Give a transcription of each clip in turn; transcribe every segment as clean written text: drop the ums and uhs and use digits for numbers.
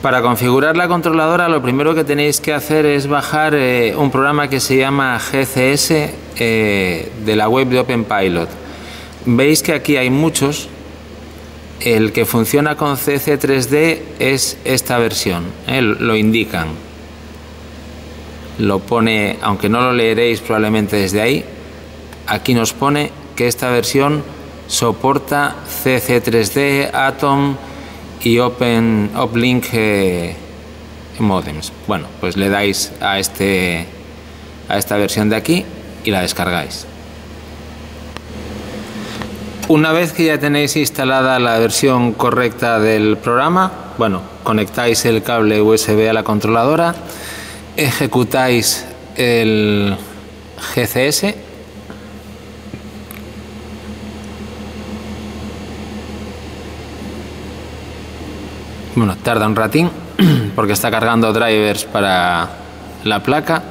Para configurar la controladora, lo primero que tenéis que hacer es bajar un programa que se llama GCS de la web de OpenPilot. Veis que aquí hay muchos. El que funciona con CC3D es esta versión, lo indican. Lo pone, aunque no lo leeréis probablemente desde ahí, aquí nos pone que esta versión soporta CC3D, Atom y Uplink modems. Bueno, pues le dais a esta versión de aquí y la descargáis. Una vez que ya tenéis instalada la versión correcta del programa, bueno, conectáis el cable USB a la controladora, ejecutáis el GCS. Bueno, tarda un ratín porque está cargando drivers para la placa.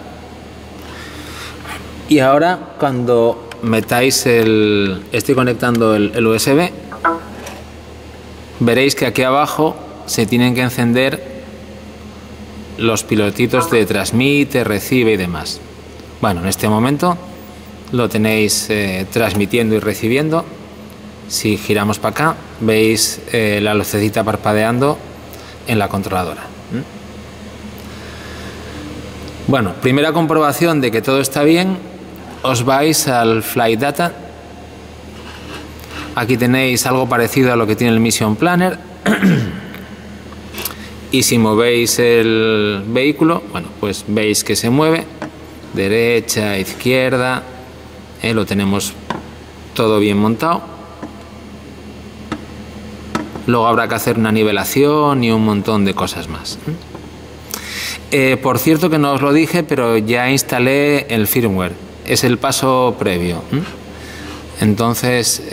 Y ahora cuando metáis estoy conectando el USB, veréis que aquí abajo se tienen que encender los pilotitos de transmite, recibe y demás. Bueno, en este momento lo tenéis transmitiendo y recibiendo. Si giramos para acá, veis la lucecita parpadeando en la controladora. Bueno, primera comprobación de que todo está bien, os vais al Flight Data. Aquí tenéis algo parecido a lo que tiene el Mission Planner. Y si movéis el vehículo, bueno, pues veis que se mueve derecha, izquierda, lo tenemos todo bien montado. Luego habrá que hacer una nivelación y un montón de cosas más. Por cierto que no os lo dije, pero ya instalé el firmware. Es el paso previo. Entonces,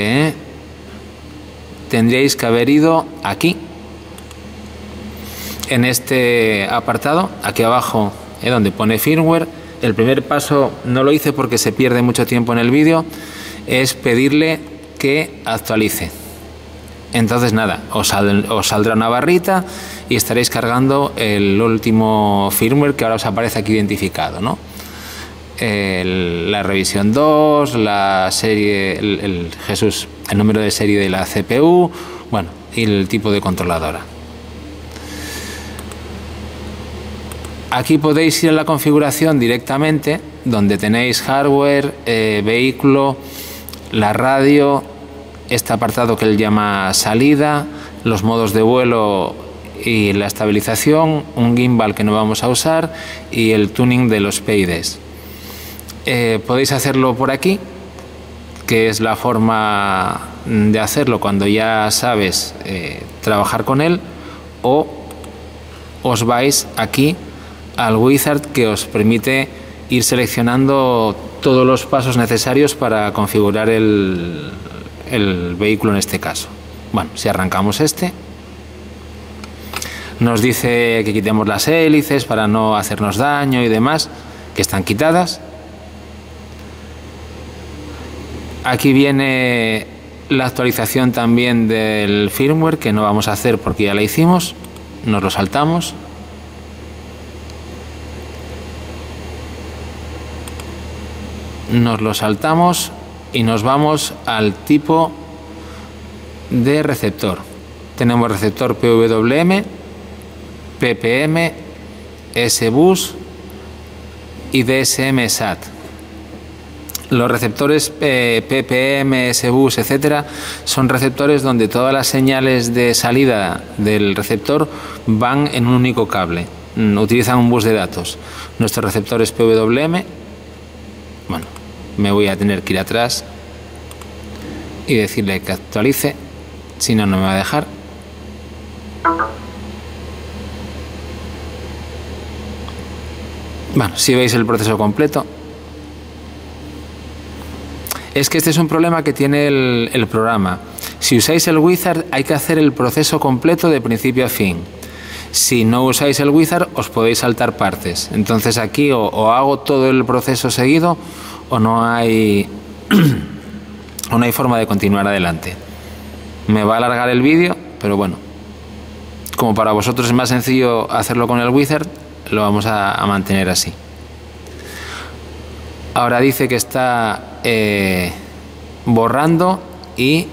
tendríais que haber ido aquí, en este apartado, aquí abajo, donde pone firmware. El primer paso no lo hice porque se pierde mucho tiempo en el vídeo, es pedirle que actualice. Entonces nada, os saldrá una barrita y estaréis cargando el último firmware que ahora os aparece aquí identificado, ¿no? La revisión 2, la serie, el número de serie de la CPU, bueno, y el tipo de controladora. Aquí podéis ir a la configuración directamente, donde tenéis hardware, vehículo, la radio, este apartado que él llama salida, los modos de vuelo y la estabilización, un gimbal que no vamos a usar y el tuning de los PIDs. Podéis hacerlo por aquí, que es la forma de hacerlo cuando ya sabes trabajar con él, o os vais aquí al wizard que os permite ir seleccionando todos los pasos necesarios para configurar el vehículo en este caso. Bueno, si arrancamos nos dice que quitemos las hélices para no hacernos daño y demás, que están quitadas. Aquí viene la actualización también del firmware, que no vamos a hacer porque ya la hicimos, nos lo saltamos. Nos lo saltamos y nos vamos al tipo de receptor. Tenemos receptor PWM, PPM, S-Bus y DSM-SAT. Los receptores PPM, S-Bus, etcétera, son receptores donde todas las señales de salida del receptor van en un único cable. Utilizan un bus de datos. Nuestro receptor es PWM. Bueno, me voy a tener que ir atrás y decirle que actualice, si no, no me va a dejar. Bueno, si veis el proceso completo, es que este es un problema que tiene el programa. Si usáis el wizard hay que hacer el proceso completo de principio a fin. Si no usáis el wizard os podéis saltar partes. Entonces aquí o hago todo el proceso seguido o no hay forma de continuar adelante. Me va a alargar el vídeo, pero bueno, como para vosotros es más sencillo hacerlo con el wizard, lo vamos a mantener así. Ahora dice que está borrando y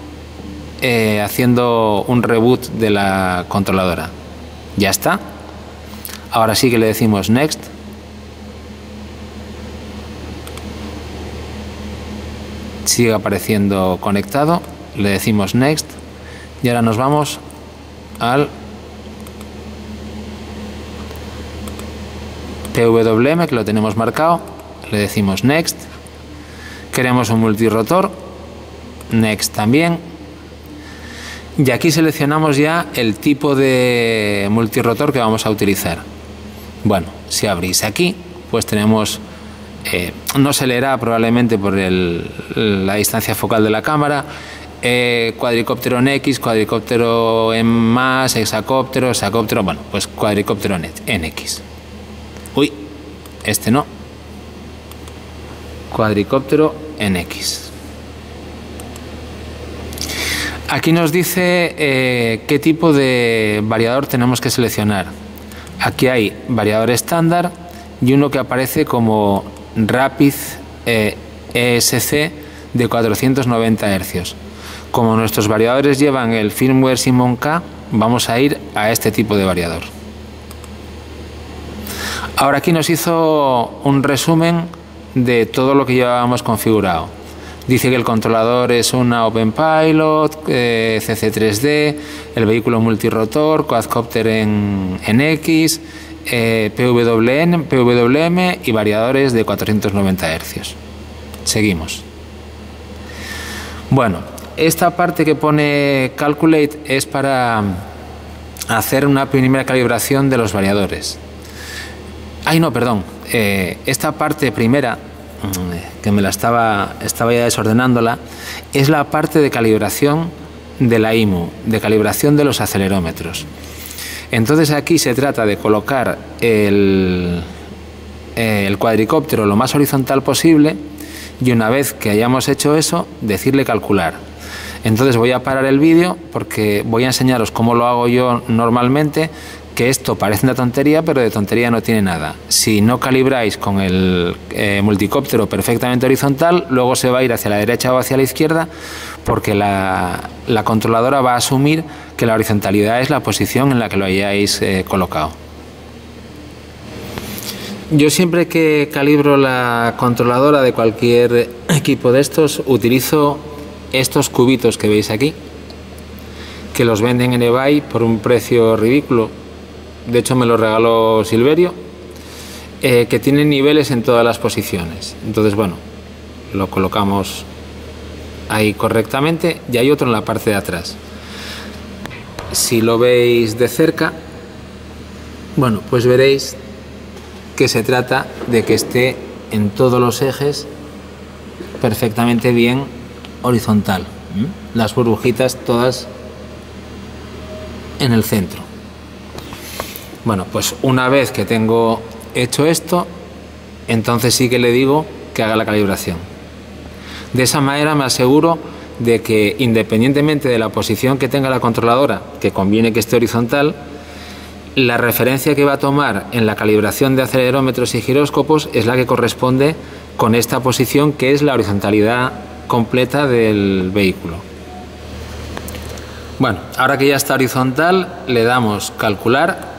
haciendo un reboot de la controladora. Ya está. Ahora sí que le decimos next. Sigue apareciendo conectado. Le decimos next. Y ahora nos vamos al PWM, que lo tenemos marcado. Le decimos next. Queremos un multirotor. Next también. Y aquí seleccionamos ya el tipo de multirotor que vamos a utilizar. Bueno, si abrís aquí, pues tenemos, no se leerá probablemente por la distancia focal de la cámara, cuadricóptero en X, cuadricóptero en más, hexacóptero, hexacóptero, bueno, pues cuadricóptero en X. Uy, este no. Cuadricóptero en X. Aquí nos dice qué tipo de variador tenemos que seleccionar. Aquí hay variador estándar y uno que aparece como Rapid ESC de 490 Hz. Como nuestros variadores llevan el firmware Simon K, vamos a ir a este tipo de variador. Ahora aquí nos hizo un resumen de todo lo que llevábamos configurado. Dice que el controlador es una OpenPilot, CC3D, el vehículo multirotor, quadcopter en X, PWM y variadores de 490 Hz. Seguimos. Bueno, esta parte que pone Calculate es para hacer una primera calibración de los variadores. Ay, no, perdón. Esta parte primera, que me la estaba ya desordenándola, es la parte de calibración de la IMU, de calibración de los acelerómetros. Entonces aquí se trata de colocar el cuadricóptero lo más horizontal posible y una vez que hayamos hecho eso, decirle calcular. Entonces voy a parar el vídeo porque voy a enseñaros cómo lo hago yo normalmente, que esto parece una tontería, pero de tontería no tiene nada. Si no calibráis con el multicóptero perfectamente horizontal, luego se va a ir hacia la derecha o hacia la izquierda, porque la controladora va a asumir que la horizontalidad es la posición en la que lo hayáis colocado. Yo siempre que calibro la controladora de cualquier equipo de estos, utilizo estos cubitos que veis aquí, que los venden en eBay por un precio ridículo. De hecho me lo regaló Silverio, que tienen niveles en todas las posiciones. Entonces, bueno, lo colocamos ahí correctamente y hay otro en la parte de atrás. Si lo veis de cerca, bueno, pues veréis que se trata de que esté en todos los ejes perfectamente bien horizontal. Las burbujitas todas en el centro. Bueno, pues una vez que tengo hecho esto, entonces sí que le digo que haga la calibración. De esa manera me aseguro de que, independientemente de la posición que tenga la controladora, que conviene que esté horizontal, la referencia que va a tomar en la calibración de acelerómetros y giróscopos es la que corresponde con esta posición, que es la horizontalidad completa del vehículo. Bueno, ahora que ya está horizontal, le damos calcular.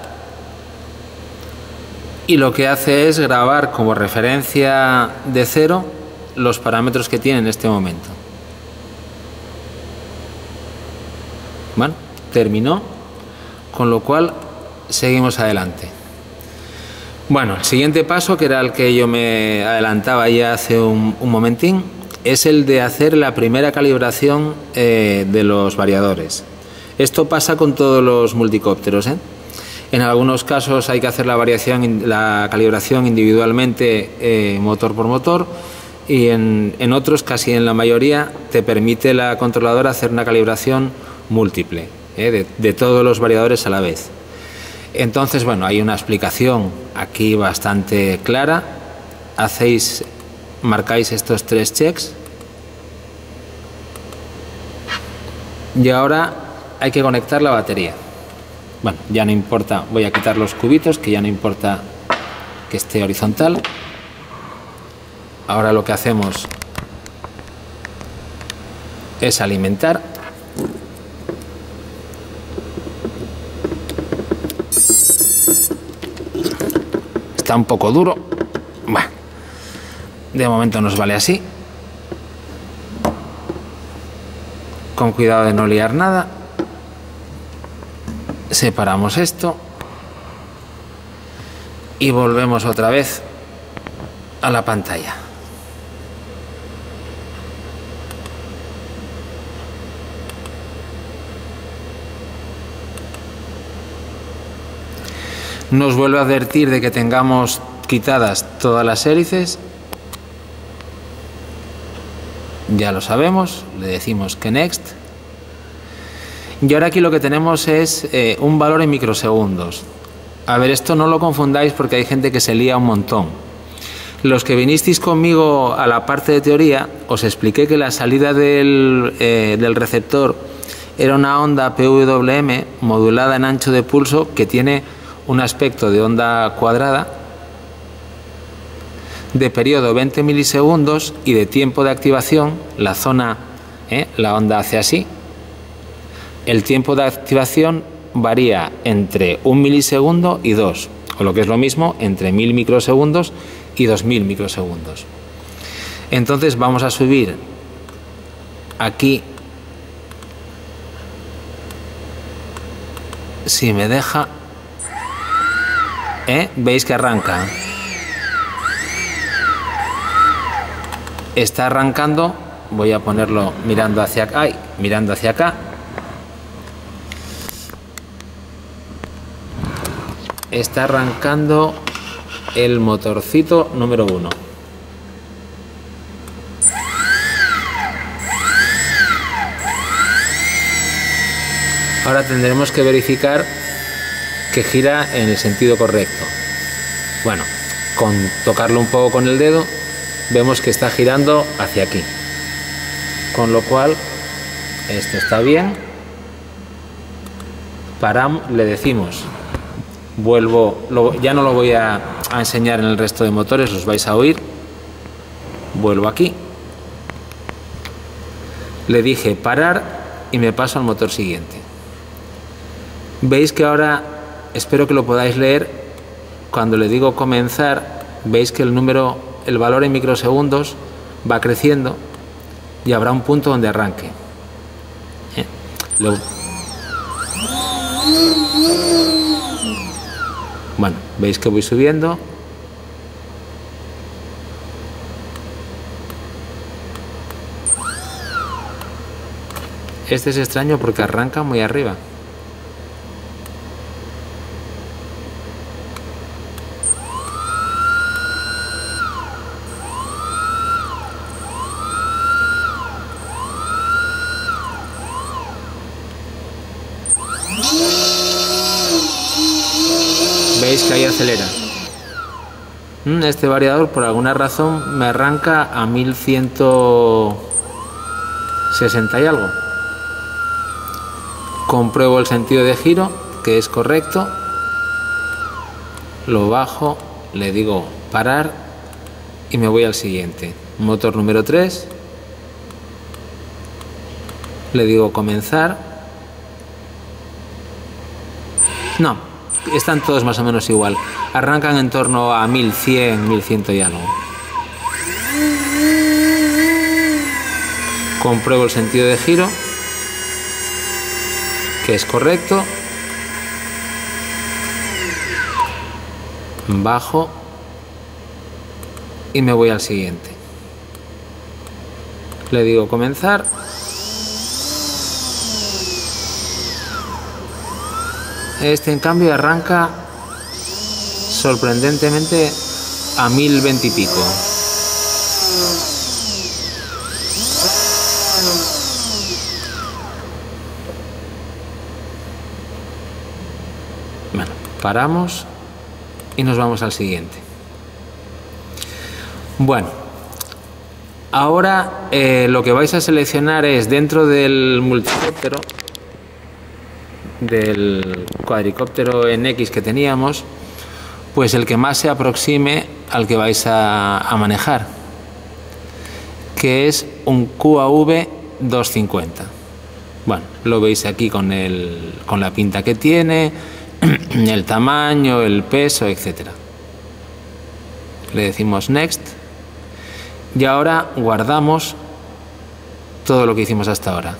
Y lo que hace es grabar como referencia de 0 los parámetros que tiene en este momento. Bueno, terminó, con lo cual seguimos adelante. Bueno, el siguiente paso, que era el que yo me adelantaba ya hace un momentín, es el de hacer la primera calibración de los variadores. Esto pasa con todos los multicópteros, ¿eh? En algunos casos hay que hacer la calibración individualmente, motor por motor, y en otros, casi en la mayoría, te permite la controladora hacer una calibración múltiple, de todos los variadores a la vez. Entonces, bueno, hay una explicación aquí bastante clara. Marcáis estos 3 checks y ahora hay que conectar la batería. Bueno, ya no importa, voy a quitar los cubitos, que ya no importa que esté horizontal. Ahora lo que hacemos es alimentar. Está un poco duro. Bueno, de momento nos vale así. Con cuidado de no liar nada. Separamos esto y volvemos otra vez a la pantalla. Nos vuelve a advertir de que tengamos quitadas todas las hélices. Ya lo sabemos, le decimos que next. Y ahora aquí lo que tenemos es un valor en microsegundos. A ver, esto no lo confundáis porque hay gente que se lía un montón. Los que vinisteis conmigo a la parte de teoría, os expliqué que la salida del receptor era una onda PWM modulada en ancho de pulso que tiene un aspecto de onda cuadrada, de periodo 20 milisegundos y de tiempo de activación, la zona, la onda hace así. El tiempo de activación varía entre 1 milisegundo y 2, o lo que es lo mismo, entre 1000 microsegundos y 2000 microsegundos. Entonces vamos a subir aquí, si me deja, veis que arranca. Está arrancando, voy a ponerlo mirando hacia acá, mirando hacia acá. Está arrancando el motorcito número 1. Ahora tendremos que verificar que gira en el sentido correcto. Bueno, con tocarlo un poco con el dedo, vemos que está girando hacia aquí. Con lo cual, esto está bien. Paramos, le decimos, vuelvo, ya no lo voy a enseñar en el resto de motores, los vais a oír. Vuelvo aquí. Le dije parar y me paso al motor siguiente. Veis que ahora, espero que lo podáis leer, cuando le digo comenzar, veis que el valor en microsegundos va creciendo y habrá un punto donde arranque. Bueno, veis que voy subiendo. Este es extraño porque arranca muy arriba. Veis que ahí acelera. Este variador por alguna razón me arranca a 1160 y algo. Compruebo el sentido de giro, que es correcto. Lo bajo, le digo parar y me voy al siguiente. Motor número 3. Le digo comenzar. No, están todos más o menos igual. Arrancan en torno a 1100, 1100 y algo. Compruebo el sentido de giro, que es correcto. Bajo y me voy al siguiente. Le digo comenzar. Este en cambio arranca sorprendentemente a 1020 y pico. Bueno, paramos y nos vamos al siguiente. Bueno, ahora lo que vais a seleccionar es dentro del multicóptero, del cuadricóptero en X que teníamos, pues el que más se aproxime al que vais a manejar, que es un QAV 250. Bueno, lo veis aquí con la pinta que tiene, el tamaño, el peso, etcétera. Le decimos Next y ahora guardamos todo lo que hicimos hasta ahora.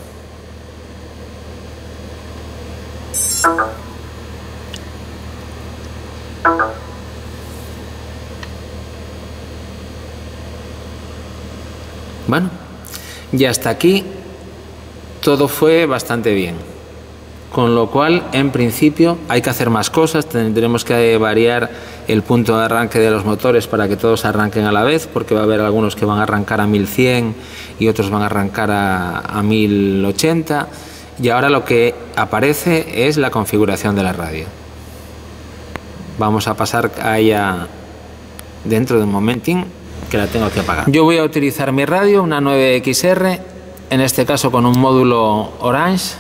Bueno, y hasta aquí todo fue bastante bien, con lo cual en principio hay que hacer más cosas. Tendremos que variar el punto de arranque de los motores para que todos arranquen a la vez, porque va a haber algunos que van a arrancar a 1100 y otros van a arrancar a 1080, y ahora lo que aparece es la configuración de la radio. Vamos a pasar a ella dentro de un momentín, que la tengo que apagar. Yo voy a utilizar mi radio, una 9XR, en este caso con un módulo Orange.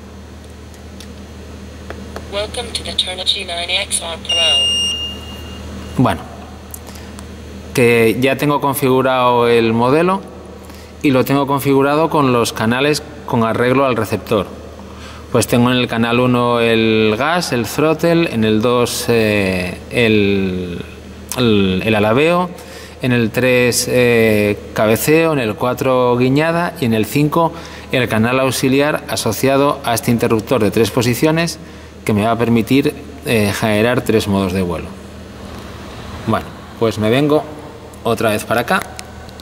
Bueno, que ya tengo configurado el modelo y lo tengo configurado con los canales con arreglo al receptor. Pues tengo en el canal 1 el gas, el throttle, en el 2 el alabeo, en el 3 cabeceo, en el 4 guiñada y en el 5 el canal auxiliar asociado a este interruptor de 3 posiciones que me va a permitir generar 3 modos de vuelo. Bueno, pues me vengo otra vez para acá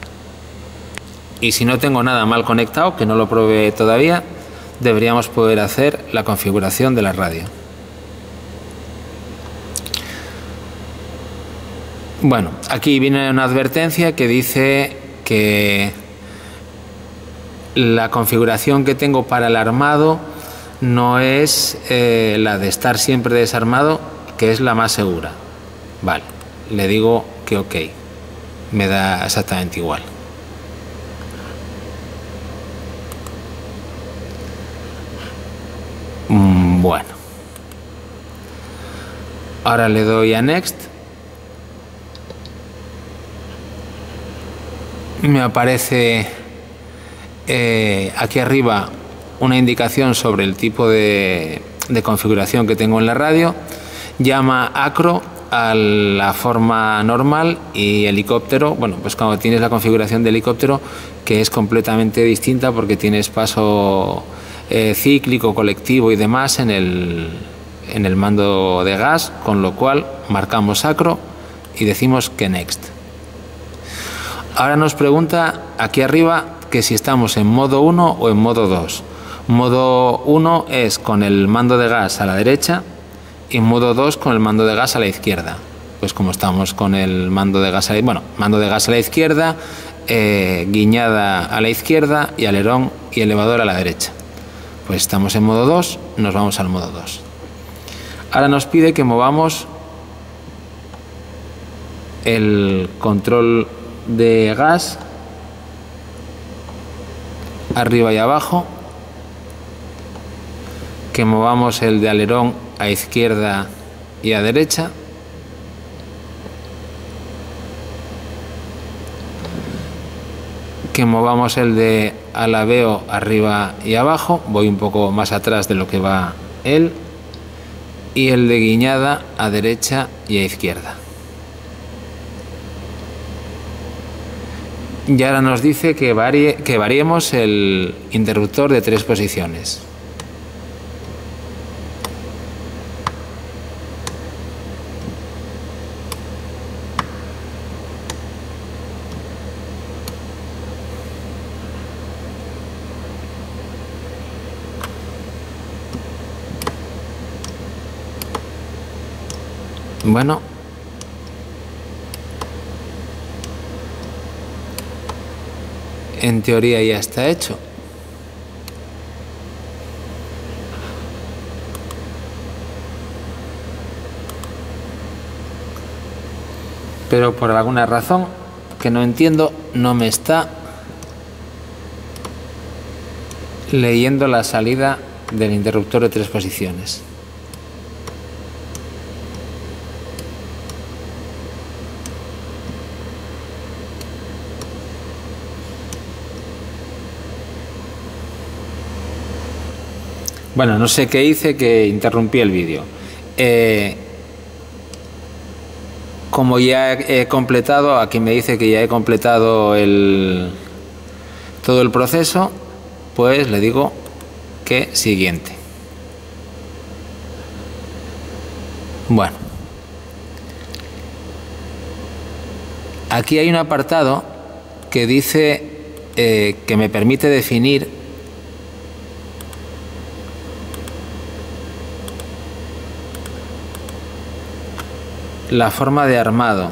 y si no tengo nada mal conectado, que no lo probé todavía, deberíamos poder hacer la configuración de la radio. Bueno, aquí viene una advertencia que dice que la configuración que tengo para el armado no es la de estar siempre desarmado, que es la más segura. Vale, le digo que ok, me da exactamente igual. Bueno, ahora le doy a Next. Me aparece aquí arriba una indicación sobre el tipo de configuración que tengo en la radio. Llama acro a la forma normal y helicóptero. Bueno, pues cuando tienes la configuración de helicóptero, que es completamente distinta porque tienes paso cíclico, colectivo y demás en el mando de gas, con lo cual marcamos acro y decimos que Next. Ahora nos pregunta aquí arriba que si estamos en modo 1 o en modo 2. Modo 1 es con el mando de gas a la derecha y modo 2 con el mando de gas a la izquierda. Pues como estamos con el mando de gas mando de gas a la izquierda, guiñada a la izquierda y alerón y elevador a la derecha. Pues estamos en modo 2, nos vamos al modo 2. Ahora nos pide que movamos el control de gas arriba y abajo, que movamos el de alerón a izquierda y a derecha, que movamos el de alabeo arriba y abajo, voy un poco más atrás de lo que va él, y el de guiñada a derecha y a izquierda. Y ahora nos dice que variemos el interruptor de 3 posiciones. Bueno, en teoría ya está hecho. Pero por alguna razón que no entiendo, no me está leyendo la salida del interruptor de 3 posiciones. Bueno, no sé qué hice, que interrumpí el vídeo. Como ya he completado, aquí me dice que ya he completado todo el proceso, pues le digo que siguiente. Bueno, aquí hay un apartado que dice que me permite definir la forma de armado.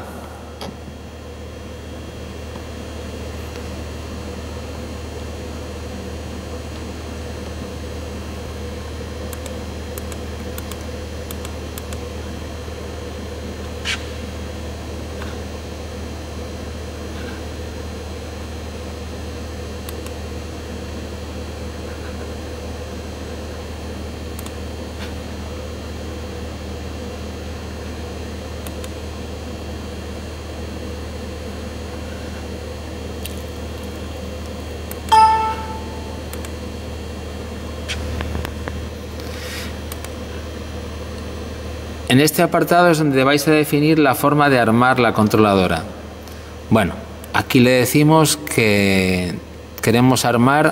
En este apartado es donde vais a definir la forma de armar la controladora. Bueno, aquí le decimos que queremos armar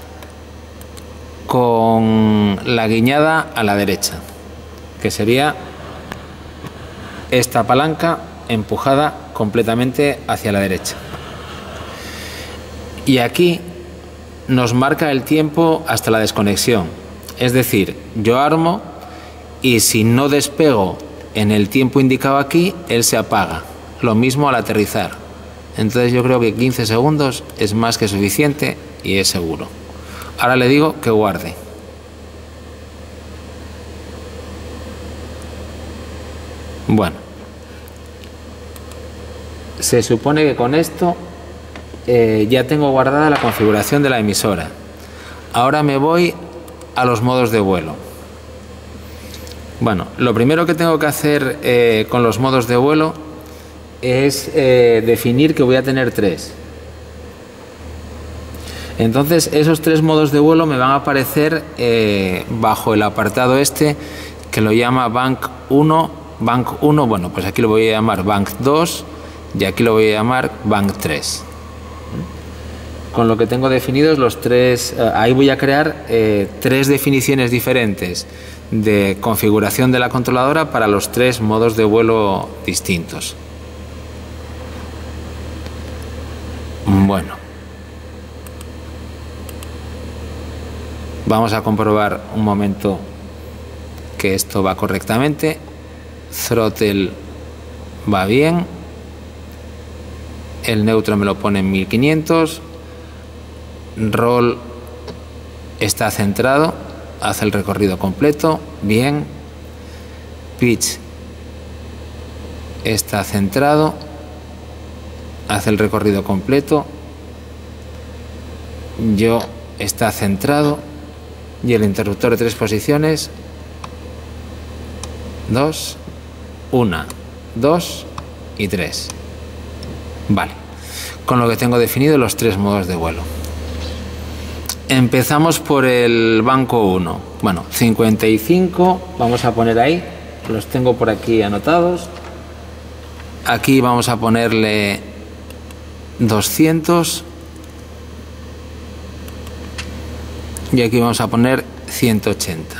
con la guiñada a la derecha, que sería esta palanca empujada completamente hacia la derecha. Y aquí nos marca el tiempo hasta la desconexión. Es decir, yo armo y si no despego en el tiempo indicado aquí, él se apaga. Lo mismo al aterrizar. Entonces yo creo que 15 segundos es más que suficiente y es seguro. Ahora le digo que guarde. Bueno, se supone que con esto ya tengo guardada la configuración de la emisora. Ahora me voy a los modos de vuelo. Bueno, lo primero que tengo que hacer con los modos de vuelo es definir que voy a tener 3. Entonces esos 3 modos de vuelo me van a aparecer bajo el apartado este que lo llama Bank 1. Bank 1, bueno, pues aquí lo voy a llamar Bank 2 y aquí lo voy a llamar Bank 3. Con lo que tengo definidos los 3, ahí voy a crear 3 definiciones diferentes de configuración de la controladora para los 3 modos de vuelo distintos. Bueno, vamos a comprobar un momento que esto va correctamente. Throttle va bien, el neutro me lo pone en 1500, roll está centrado, hace el recorrido completo, bien. Pitch está centrado, hace el recorrido completo. Yaw está centrado y el interruptor de 3 posiciones, 2, 1, 2 y 3. Vale, con lo que tengo definido los 3 modos de vuelo. Empezamos por el banco 1. Bueno, 55, vamos a poner ahí, los tengo por aquí anotados. Aquí vamos a ponerle 200 y aquí vamos a poner 180.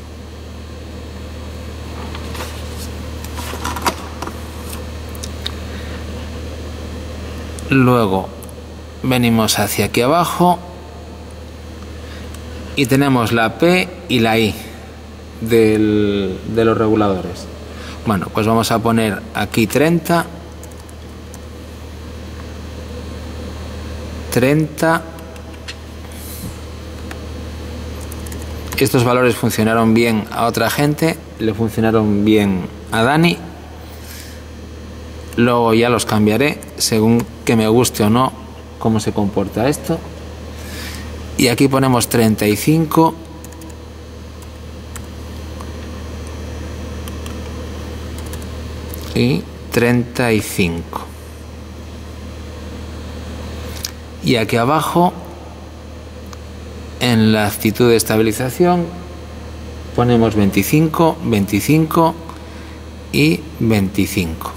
Luego venimos hacia aquí abajo y tenemos la P y la I de los reguladores. Bueno, pues vamos a poner aquí 30, 30. Estos valores funcionaron bien a otra gente, le funcionaron bien a Dani. Luego ya los cambiaré según que me guste o no cómo se comporta esto. Y aquí ponemos 35 y 35. Y aquí abajo, en la actitud de estabilización, ponemos 25, 25 y 25.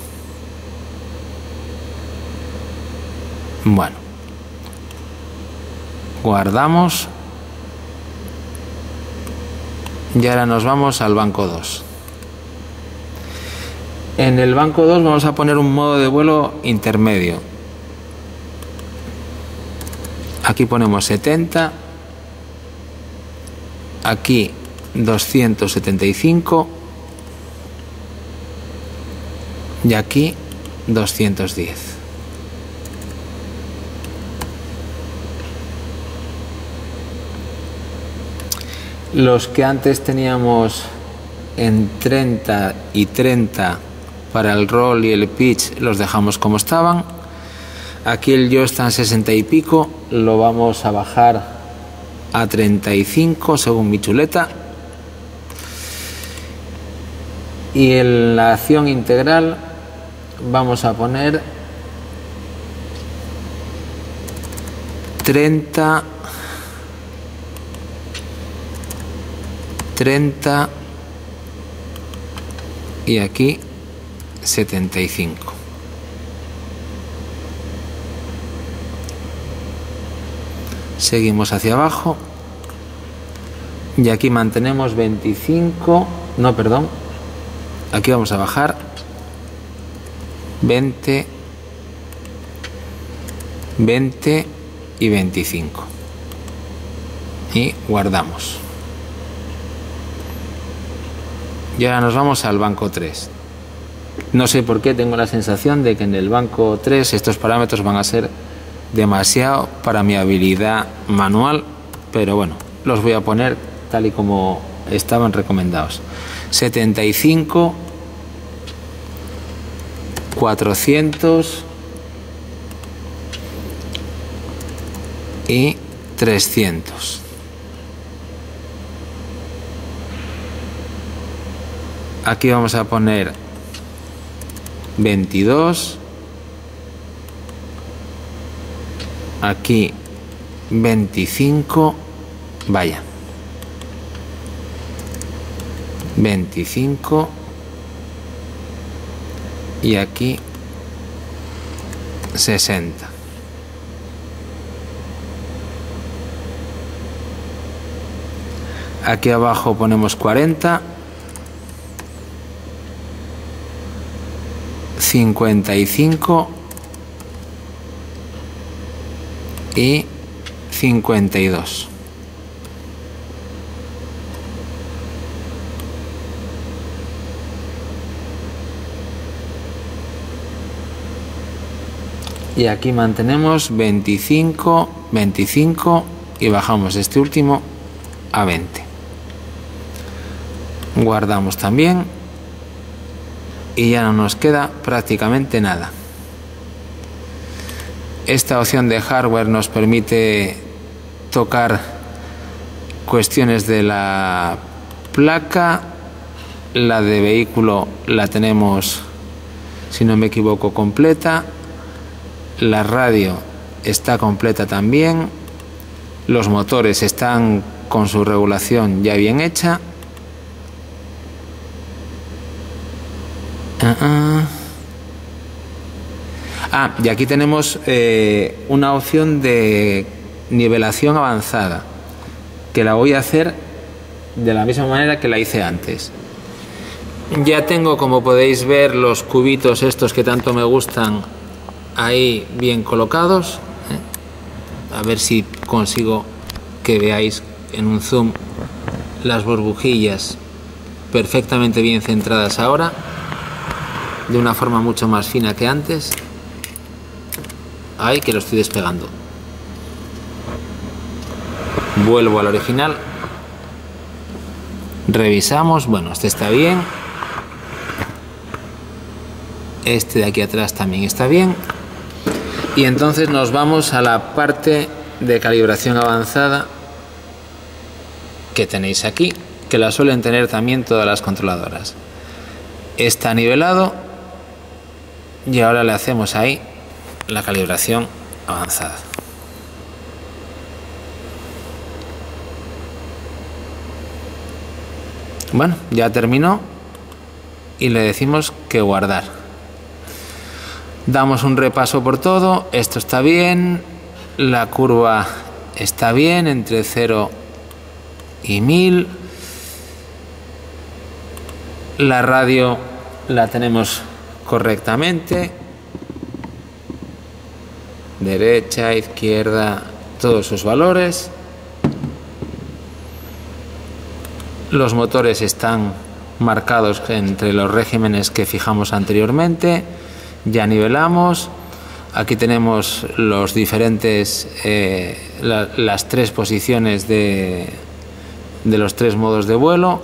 Bueno, guardamos y ahora nos vamos al banco 2. En el banco 2 vamos a poner un modo de vuelo intermedio. Aquí ponemos 70, aquí 275 y aquí 210. Los que antes teníamos en 30 y 30 para el roll y el pitch los dejamos como estaban. Aquí el yaw está en 60 y pico, lo vamos a bajar a 35 según mi chuleta. Y en la acción integral vamos a poner 30, 30 y aquí 75. Seguimos hacia abajo y aquí mantenemos 25, no, perdón, aquí vamos a bajar 20, 20 y 25 y guardamos. Y ahora nos vamos al banco 3. No sé por qué tengo la sensación de que en el banco 3 estos parámetros van a ser demasiado para mi habilidad manual, pero bueno, los voy a poner tal y como estaban recomendados. 75, 400 y 300. Aquí vamos a poner 22, aquí 25, vaya, 25 y aquí 60. Aquí abajo ponemos 40, 55 y 52. Y aquí mantenemos 25, 25 y bajamos este último a 20. Guardamos también y ya no nos queda prácticamente nada. Esta opción de hardware nos permite tocar cuestiones de la placa. La de vehículo la tenemos, si no me equivoco, completa. La radio está completa también. Los motores están con su regulación ya bien hecha. Y aquí tenemos una opción de nivelación avanzada, que la voy a hacer de la misma manera que la hice antes. Ya tengo, como podéis ver, los cubitos estos que tanto me gustan ahí bien colocados. A ver si consigo que veáis en un zoom las burbujillas perfectamente bien centradas ahora, de una forma mucho más fina que antes. Ay, que lo estoy despegando. Vuelvo al original. Revisamos. Bueno, este está bien. Este de aquí atrás también está bien. Y entonces nos vamos a la parte de calibración avanzada que tenéis aquí, que la suelen tener también todas las controladoras. Está nivelado y ahora le hacemos ahí la calibración avanzada. Bueno, ya terminó y le decimos que guardar. Damos un repaso por todo. Esto está bien, la curva está bien entre 0 y 1000. La radio la tenemos correctamente, derecha, izquierda, todos sus valores. Los motores están marcados entre los regímenes que fijamos anteriormente. Ya nivelamos. Aquí tenemos los diferentes, las tres posiciones de los tres modos de vuelo.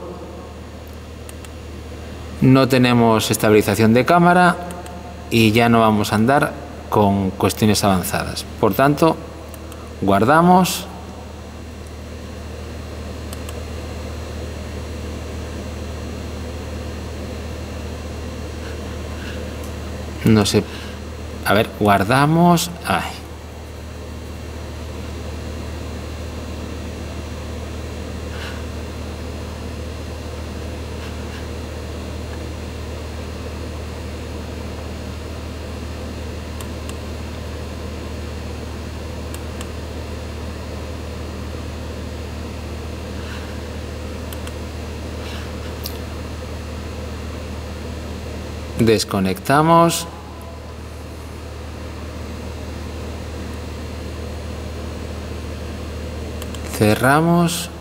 No tenemos estabilización de cámara y ya no vamos a andar con cuestiones avanzadas. Por tanto, guardamos. No sé. A ver, guardamos. Ay. Desconectamos. Cerramos.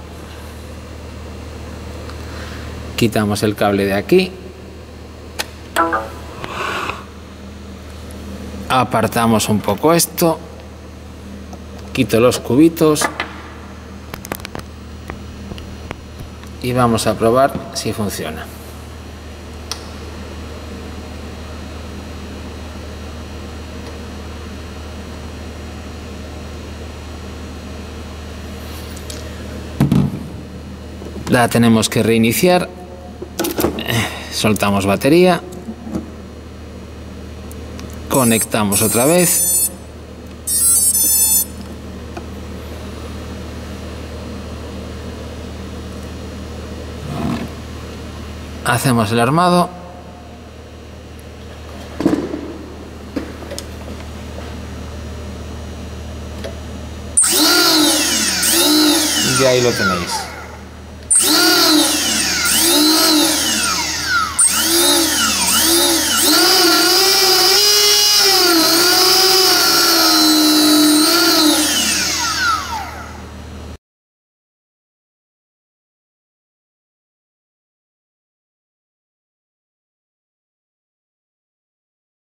Quitamos el cable de aquí. Apartamos un poco esto. Quito los cubitos. Y vamos a probar si funciona. La tenemos que reiniciar. Soltamos batería. Conectamos otra vez. Hacemos el armado. Y ahí lo tenéis.